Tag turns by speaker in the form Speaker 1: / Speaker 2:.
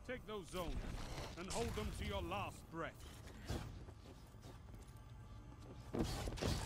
Speaker 1: Take those zones and hold them to your last breath.